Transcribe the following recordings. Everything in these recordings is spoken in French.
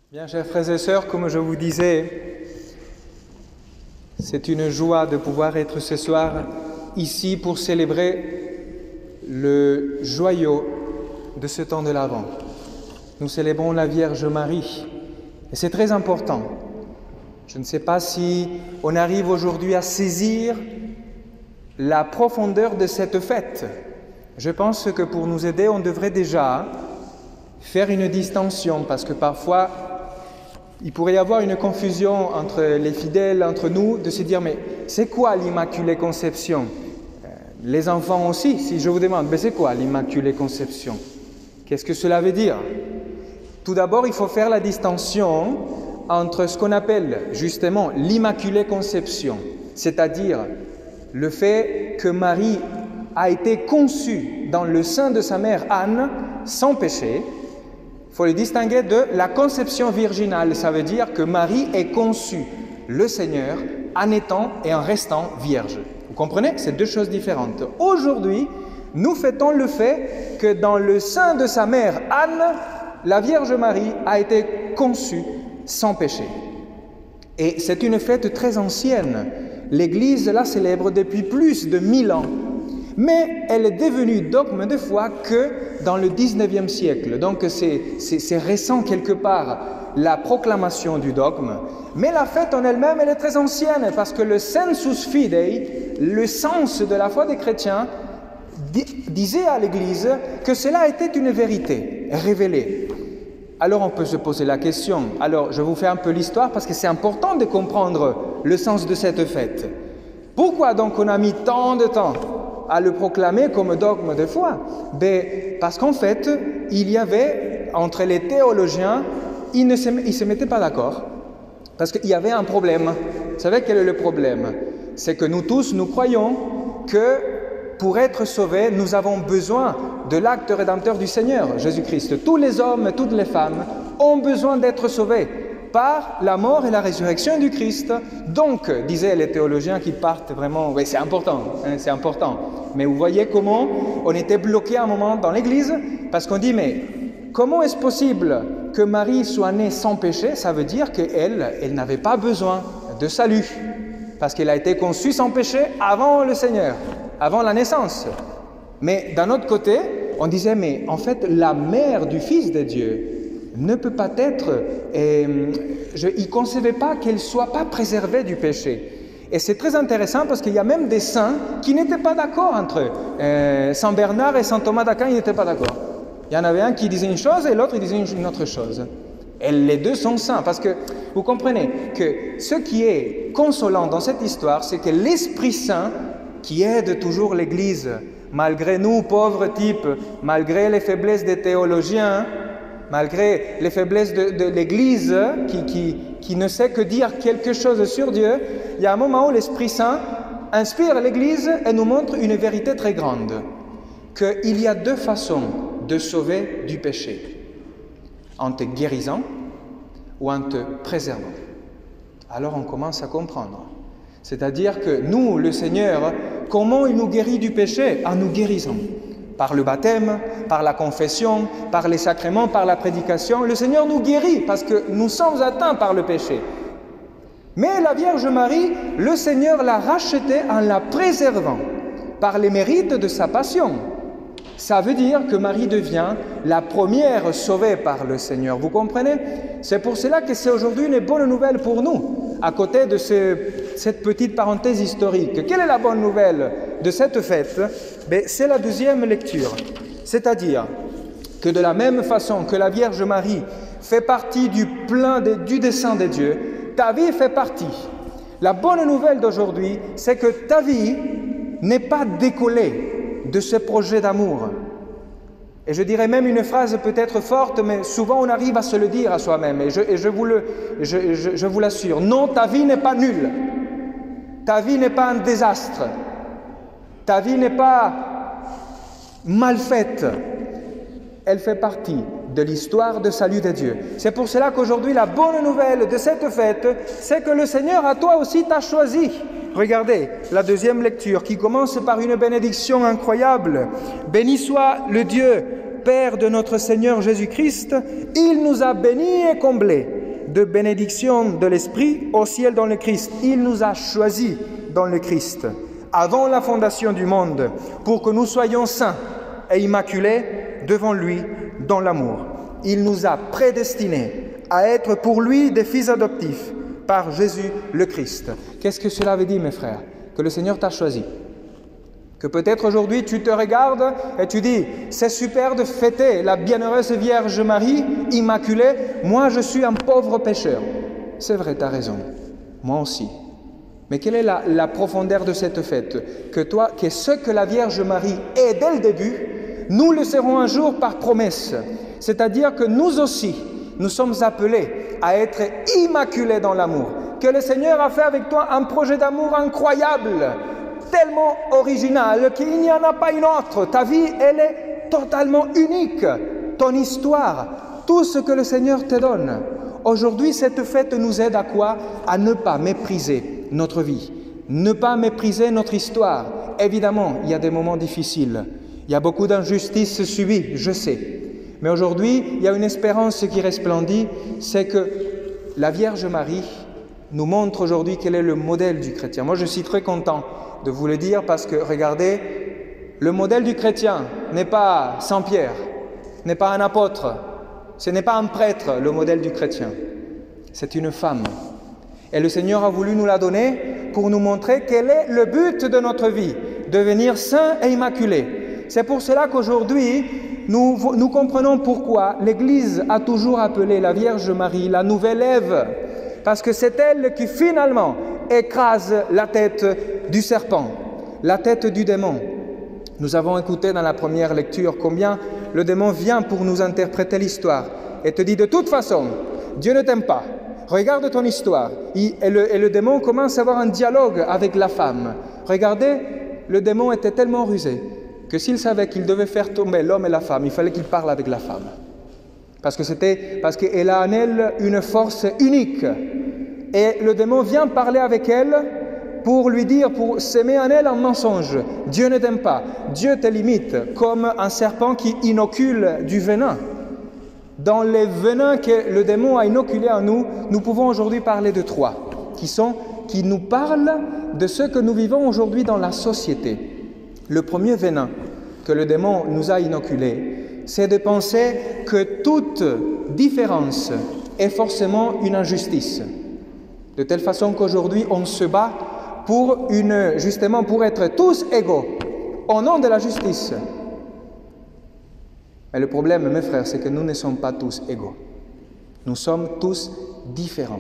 Bien, chers frères et sœurs, comme je vous disais, c'est une joie de pouvoir être ce soir ici pour célébrer le joyau de ce temps de l'Avent. Nous célébrons la Vierge Marie et c'est très important. Je ne sais pas si on arrive aujourd'hui à saisir la profondeur de cette fête. Je pense que pour nous aider, on devrait déjà faire une distinction parce que parfois, il pourrait y avoir une confusion entre les fidèles, entre nous, de se dire « mais c'est quoi l'Immaculée Conception ?» Les enfants aussi, si je vous demande « mais c'est quoi l'Immaculée Conception ?» Qu'est-ce que cela veut dire? Tout d'abord, il faut faire la distinction entre ce qu'on appelle justement l'Immaculée Conception, c'est-à-dire le fait que Marie a été conçue dans le sein de sa mère Anne sans péché. Il faut le distinguer de la conception virginale. Ça veut dire que Marie est conçue le Seigneur en étant et en restant vierge. Vous comprenez? C'est deux choses différentes. Aujourd'hui, nous fêtons le fait que dans le sein de sa mère Anne, la Vierge Marie a été conçue sans péché. Et c'est une fête très ancienne. L'Église la célèbre depuis plus de 1000 ans. Mais elle est devenue dogme de foi que dans le 19e siècle. Donc c'est récent quelque part, la proclamation du dogme. Mais la fête en elle-même, elle est très ancienne, parce que le sensus fidei, le sens de la foi des chrétiens, disait à l'Église que cela était une vérité révélée. Alors on peut se poser la question. Alors je vous fais un peu l'histoire, parce que c'est important de comprendre le sens de cette fête. Pourquoi donc on a mis tant de temps à le proclamer comme dogme de foi? Parce qu'en fait, il y avait, entre les théologiens, ils ne se mettaient pas d'accord. Parce qu'il y avait un problème. Vous savez quel est le problème? C'est que nous tous, nous croyons que pour être sauvés, nous avons besoin de l'acte rédempteur du Seigneur, Jésus-Christ. Tous les hommes, toutes les femmes ont besoin d'être sauvés par la mort et la résurrection du Christ. Donc, disaient les théologiens qui partent vraiment, oui, c'est important, c'est important. Mais vous voyez comment on était bloqué à un moment dans l'Église, parce qu'on dit, mais comment est-ce possible que Marie soit née sans péché? Ça veut dire qu'elle n'avait pas besoin de salut, parce qu'elle a été conçue sans péché avant le Seigneur, avant la naissance. Mais d'un autre côté, on disait, mais en fait, la mère du Fils de Dieu ne peut pas être, il ne concevait pas qu'elle ne soit pas préservée du péché. Et c'est très intéressant parce qu'il y a même des saints qui n'étaient pas d'accord entre eux. Saint Bernard et Saint Thomas d'Aquin, ils n'étaient pas d'accord. Il y en avait un qui disait une chose et l'autre il disait une autre chose. Et les deux sont saints parce que vous comprenez que ce qui est consolant dans cette histoire, c'est que l'Esprit Saint, qui aide toujours l'Église, malgré nous, pauvres types, malgré les faiblesses des théologiens, malgré les faiblesses de l'Église qui ne sait que dire quelque chose sur Dieu, il y a un moment où l'Esprit Saint inspire l'Église et nous montre une vérité très grande, qu'il y a deux façons de sauver du péché, en te guérissant ou en te préservant. Alors on commence à comprendre. C'est-à-dire que nous, le Seigneur, comment il nous guérit du péché? En nous guérissant. Par le baptême, par la confession, par les sacrements, par la prédication. Le Seigneur nous guérit parce que nous sommes atteints par le péché. Mais la Vierge Marie, le Seigneur l'a rachetée en la préservant par les mérites de sa passion. Ça veut dire que Marie devient la première sauvée par le Seigneur. Vous comprenez? C'est pour cela que c'est aujourd'hui une bonne nouvelle pour nous, à côté de cette petite parenthèse historique. Quelle est la bonne nouvelle de cette fête? C'est la deuxième lecture. C'est-à-dire que de la même façon que la Vierge Marie fait partie du plein du dessein de Dieu, ta vie fait partie. La bonne nouvelle d'aujourd'hui, c'est que ta vie n'est pas décollée de ce projet d'amour. Et je dirais même une phrase peut-être forte, mais souvent on arrive à se le dire à soi-même, et je vous l'assure. Non, ta vie n'est pas nulle. Ta vie n'est pas un désastre. Ta vie n'est pas mal faite. Elle fait partie de l'histoire de salut de Dieu. C'est pour cela qu'aujourd'hui, la bonne nouvelle de cette fête, c'est que le Seigneur, à toi aussi, t'a choisi. Regardez la deuxième lecture qui commence par une bénédiction incroyable. Béni soit le Dieu, Père de notre Seigneur Jésus-Christ, il nous a bénis et comblés de bénédiction de l'Esprit au ciel dans le Christ. Il nous a choisis dans le Christ, avant la fondation du monde, pour que nous soyons saints et immaculés devant lui dans l'amour. Il nous a prédestinés à être pour lui des fils adoptifs par Jésus le Christ. Qu'est-ce que cela veut dire, mes frères? Que le Seigneur t'a choisi. Que peut-être aujourd'hui tu te regardes et tu dis « C'est super de fêter la bienheureuse Vierge Marie, immaculée, moi je suis un pauvre pécheur. » C'est vrai, tu as raison, moi aussi. Mais quelle est la profondeur de cette fête? Que ce que la Vierge Marie est dès le début, nous le serons un jour par promesse. C'est-à-dire que nous aussi, nous sommes appelés à être immaculés dans l'amour. Que le Seigneur a fait avec toi un projet d'amour incroyable, tellement original qu'il n'y en a pas une autre. Ta vie, elle est totalement unique. Ton histoire, tout ce que le Seigneur te donne. Aujourd'hui, cette fête nous aide à quoi? À ne pas mépriser notre vie, ne pas mépriser notre histoire. Évidemment, il y a des moments difficiles. Il y a beaucoup d'injustices subies, je sais. Mais aujourd'hui, il y a une espérance qui resplendit, c'est que la Vierge Marie nous montre aujourd'hui quel est le modèle du chrétien. Moi, je suis très content de vous le dire parce que, regardez, le modèle du chrétien n'est pas Saint Pierre, n'est pas un apôtre, ce n'est pas un prêtre, le modèle du chrétien. C'est une femme. Et le Seigneur a voulu nous la donner pour nous montrer quel est le but de notre vie, devenir saint et immaculé. C'est pour cela qu'aujourd'hui, nous comprenons pourquoi l'Église a toujours appelé la Vierge Marie la nouvelle Ève, parce que c'est elle qui finalement écrase la tête du serpent, la tête du démon. Nous avons écouté dans la première lecture combien le démon vient pour nous interpréter l'histoire et te dit de toute façon, Dieu ne t'aime pas. Regarde ton histoire. Et le démon commence à avoir un dialogue avec la femme. Regardez, le démon était tellement rusé que s'il savait qu'il devait faire tomber l'homme et la femme, il fallait qu'il parle avec la femme. Parce qu'elle a en elle une force unique. Et le démon vient parler avec elle pour lui dire, pour s'aimer en elle un mensonge. Dieu ne t'aime pas. Dieu te limite comme un serpent qui inocule du venin. Dans les venins que le démon a inoculés en nous, nous pouvons aujourd'hui parler de trois, qui nous parlent de ce que nous vivons aujourd'hui dans la société. Le premier venin que le démon nous a inoculé, c'est de penser que toute différence est forcément une injustice. De telle façon qu'aujourd'hui, on se bat justement pour être tous égaux, au nom de la justice. Mais le problème, mes frères, c'est que nous ne sommes pas tous égaux. Nous sommes tous différents.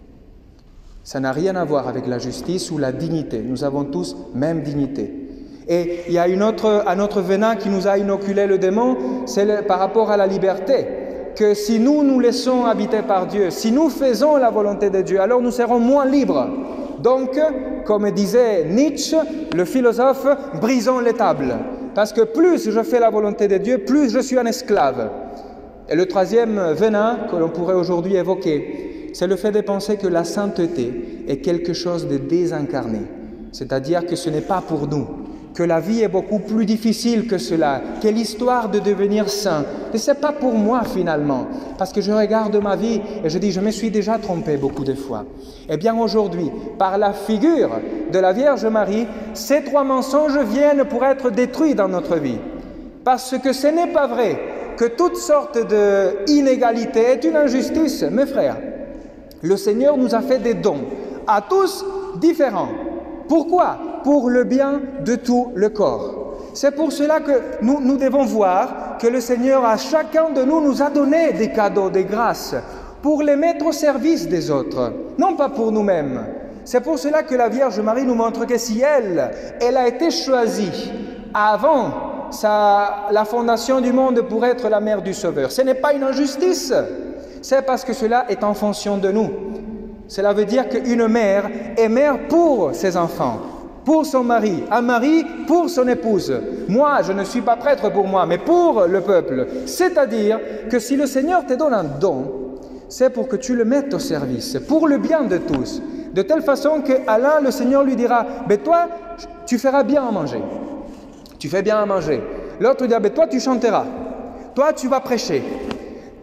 Ça n'a rien à voir avec la justice ou la dignité. Nous avons tous même dignité. Et il y a un autre venin qui nous a inoculé le démon, c'est par rapport à la liberté. Que si nous nous laissons habiter par Dieu, si nous faisons la volonté de Dieu, alors nous serons moins libres. Donc, comme disait Nietzsche, le philosophe, brisons les tables. Parce que plus je fais la volonté de Dieu, plus je suis un esclave. Et le troisième venin que l'on pourrait aujourd'hui évoquer, c'est le fait de penser que la sainteté est quelque chose de désincarné. C'est-à-dire que ce n'est pas pour nous, que la vie est beaucoup plus difficile que cela, que l'histoire de devenir saint. Et ce n'est pas pour moi finalement, parce que je regarde ma vie et je dis, je me suis déjà trompé beaucoup de fois. Eh bien aujourd'hui, par la figure de la Vierge Marie, ces trois mensonges viennent pour être détruits dans notre vie. Parce que ce n'est pas vrai que toutes sortes d'inégalités est une injustice, mes frères. Le Seigneur nous a fait des dons, à tous différents. Pourquoi? Pour le bien de tout le corps. C'est pour cela que nous devons voir que le Seigneur à chacun de nous a donné des cadeaux, des grâces, pour les mettre au service des autres, non pas pour nous-mêmes. C'est pour cela que la Vierge Marie nous montre que si elle a été choisie avant la fondation du monde pour être la mère du Sauveur, ce n'est pas une injustice, c'est parce que cela est en fonction de nous. Cela veut dire qu'une mère est mère pour ses enfants, pour son mari, un mari pour son épouse. Moi, je ne suis pas prêtre pour moi, mais pour le peuple. C'est-à-dire que si le Seigneur te donne un don, c'est pour que tu le mettes au service, pour le bien de tous. De telle façon qu'à l'un, le Seigneur lui dira, « Ben toi, tu feras bien à manger. Tu fais bien à manger. » L'autre dira, « Ben toi, tu chanteras. Toi, tu vas prêcher. »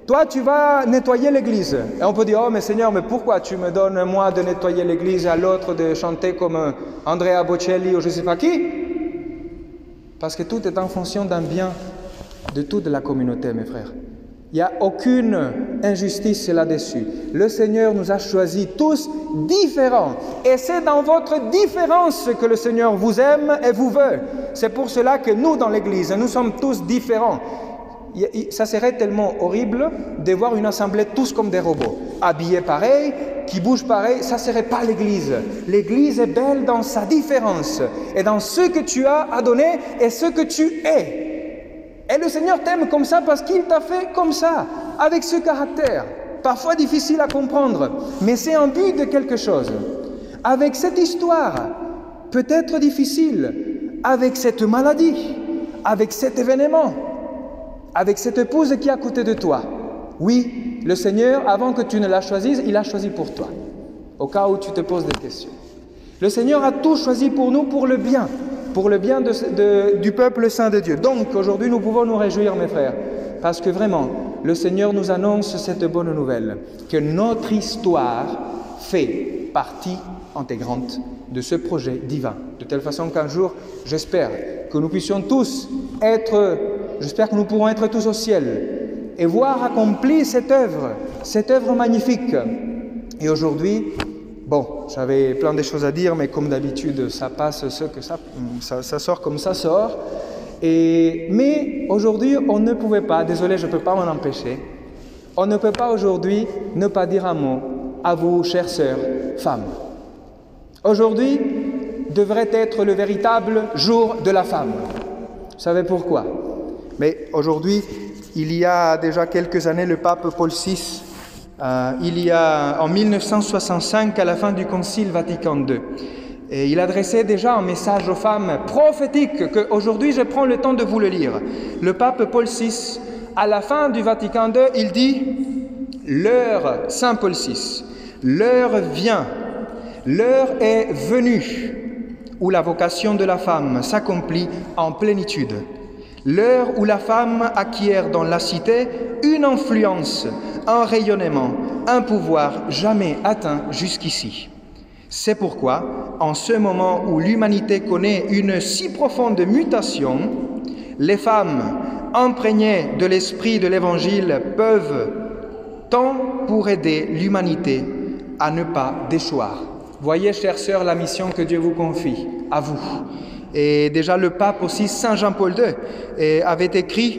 Toi, tu vas nettoyer l'église. Et on peut dire, oh mais Seigneur, mais pourquoi tu me donnes moi de nettoyer l'église et à l'autre de chanter comme Andrea Bocelli ou je ne sais pas qui? Parce que tout est en fonction d'un bien de toute la communauté, mes frères. Il n'y a aucune injustice là-dessus. Le Seigneur nous a choisis tous différents. Et c'est dans votre différence que le Seigneur vous aime et vous veut. C'est pour cela que nous, dans l'Église, nous sommes tous différents. Ça serait tellement horrible de voir une assemblée tous comme des robots, habillés pareil, qui bougent pareil. Ça ne serait pas l'Église. L'Église est belle dans sa différence et dans ce que tu as à donner et ce que tu es. Et le Seigneur t'aime comme ça parce qu'il t'a fait comme ça, avec ce caractère, parfois difficile à comprendre, mais c'est un but de quelque chose. Avec cette histoire, peut-être difficile, avec cette maladie, avec cet événement, avec cette épouse qui est à côté de toi. Oui, le Seigneur, avant que tu ne la choisisses, il a choisi pour toi, au cas où tu te poses des questions. Le Seigneur a tout choisi pour nous, pour le bien du peuple saint de Dieu. Donc, aujourd'hui, nous pouvons nous réjouir, mes frères, parce que vraiment, le Seigneur nous annonce cette bonne nouvelle, que notre histoire fait partie intégrante de ce projet divin. De telle façon qu'un jour, j'espère que nous puissions tous j'espère que nous pourrons être tous au ciel et voir accomplir cette œuvre magnifique. Et aujourd'hui, j'avais plein de choses à dire, mais comme d'habitude, ça passe ça sort comme ça sort. Mais aujourd'hui, on ne pouvait pas, désolé, je ne peux pas m'en empêcher, on ne peut pas aujourd'hui ne pas dire un mot à vous, chères sœurs, femmes. Aujourd'hui devrait être le véritable jour de la femme. Vous savez pourquoi? Mais aujourd'hui, il y a déjà quelques années, le pape Paul VI, en 1965, à la fin du Concile Vatican II, et il adressait déjà un message aux femmes prophétique qu'aujourd'hui je prends le temps de vous le lire. Le pape Paul VI, à la fin du Vatican II, il dit « L'heure, Saint Paul VI, l'heure vient, l'heure est venue où la vocation de la femme s'accomplit en plénitude. L'heure où la femme acquiert dans la cité une influence, un rayonnement, un pouvoir jamais atteint jusqu'ici. C'est pourquoi, en ce moment où l'humanité connaît une si profonde mutation, les femmes imprégnées de l'esprit de l'Évangile peuvent tant pour aider l'humanité à ne pas déchoir. Voyez, chères sœurs, la mission que Dieu vous confie, à vous. Et déjà le pape aussi, Saint Jean-Paul II, avait écrit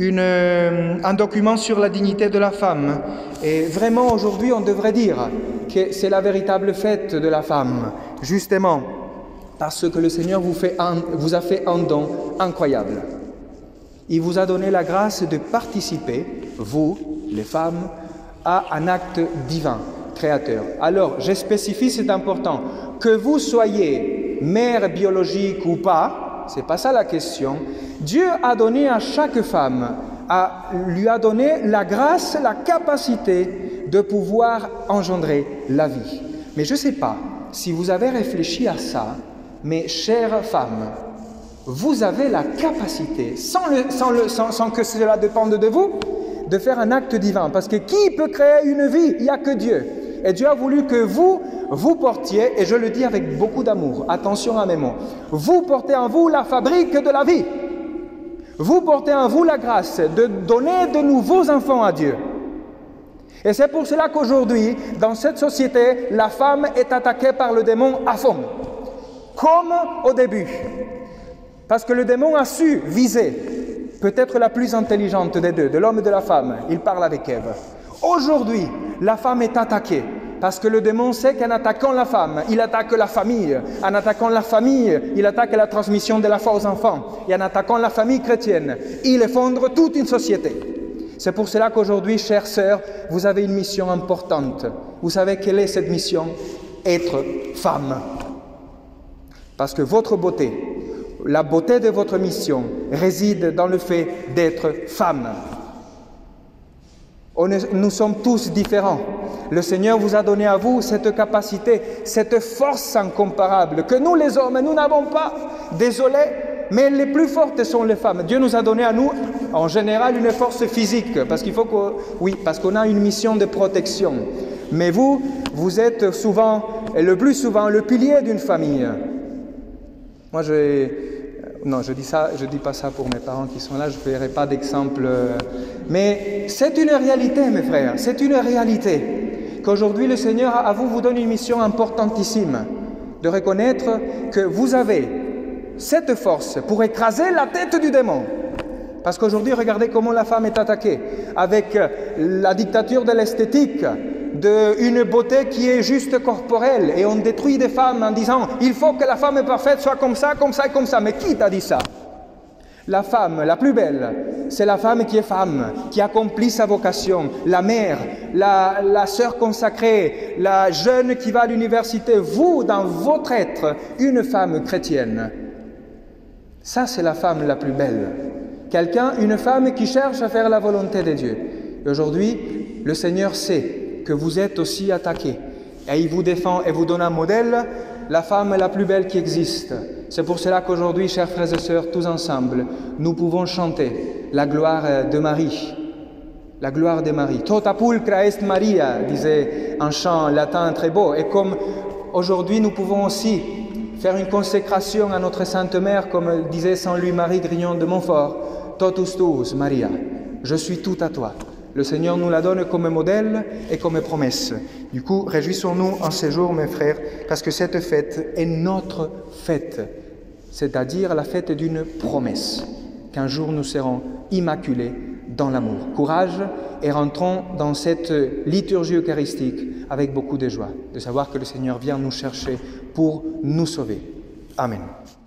un document sur la dignité de la femme. Et vraiment aujourd'hui, on devrait dire que c'est la véritable fête de la femme, justement parce que le Seigneur vous a fait un don incroyable. Il vous a donné la grâce de participer, vous, les femmes, à un acte divin, créateur. Alors, je spécifie, c'est important, que vous soyez mère biologique ou pas, c'est pas ça la question. Dieu a donné à chaque femme, lui a donné la grâce, la capacité de pouvoir engendrer la vie. Mais je ne sais pas si vous avez réfléchi à ça, mes chères femmes, vous avez la capacité, sans que cela dépende de vous, de faire un acte divin. Parce que qui peut créer une vie? Il n'y a que Dieu. Et Dieu a voulu que vous portiez, et je le dis avec beaucoup d'amour, attention à mes mots, vous portez en vous la fabrique de la vie. Vous portez en vous la grâce de donner de nouveaux enfants à Dieu. Et c'est pour cela qu'aujourd'hui, dans cette société, la femme est attaquée par le démon à fond. Comme au début. Parce que le démon a su viser peut-être la plus intelligente des deux, de l'homme et de la femme. Il parle avec Ève. Aujourd'hui, la femme est attaquée. Parce que le démon sait qu'en attaquant la femme, il attaque la famille. En attaquant la famille, il attaque la transmission de la foi aux enfants. Et en attaquant la famille chrétienne, il effondre toute une société. C'est pour cela qu'aujourd'hui, chères sœurs, vous avez une mission importante. Vous savez quelle est cette mission? Être femme. Parce que votre beauté, la beauté de votre mission réside dans le fait d'être femme. Nous sommes tous différents. Le Seigneur vous a donné à vous cette capacité, cette force incomparable que nous les hommes, nous n'avons pas. Désolé, mais les plus fortes sont les femmes. Dieu nous a donné à nous En général, une force physique, parce parce qu'on a une mission de protection. Mais vous êtes souvent, et le plus souvent, le pilier d'une famille. Moi, je dis pas ça pour mes parents qui sont là, je ne ferai pas d'exemple. Mais c'est une réalité, mes frères, c'est une réalité. Qu'aujourd'hui, le Seigneur, à vous donne une mission importantissime, de reconnaître que vous avez cette force pour écraser la tête du démon. Parce qu'aujourd'hui, regardez comment la femme est attaquée, avec la dictature de l'esthétique, d'une beauté qui est juste corporelle, et on détruit des femmes en disant « il faut que la femme parfaite soit comme ça, comme ça et comme ça ». Mais qui t'a dit ça? La femme la plus belle, c'est la femme qui est femme, qui accomplit sa vocation, la mère, la sœur consacrée, la jeune qui va à l'université. Vous, dans votre être, une femme chrétienne. Ça, c'est la femme la plus belle. Une femme qui cherche à faire la volonté de Dieu. Et aujourd'hui, le Seigneur sait que vous êtes aussi attaqués. Et il vous défend et vous donne un modèle, la femme la plus belle qui existe. C'est pour cela qu'aujourd'hui, chers frères et sœurs, tous ensemble, nous pouvons chanter la gloire de Marie. La gloire de Marie. Tota pulcra est Maria, disait un chant latin très beau. Et comme aujourd'hui, nous pouvons aussi faire une consécration à notre Sainte Mère, comme disait Saint Louis-Marie Grignon de Montfort, Totus tuus, Maria, je suis tout à toi. Le Seigneur nous la donne comme modèle et comme promesse. Du coup, réjouissons-nous en ces jours, mes frères, parce que cette fête est notre fête, c'est-à-dire la fête d'une promesse, qu'un jour nous serons immaculés dans l'amour. Courage et rentrons dans cette liturgie eucharistique avec beaucoup de joie, de savoir que le Seigneur vient nous chercher pour nous sauver. Amen.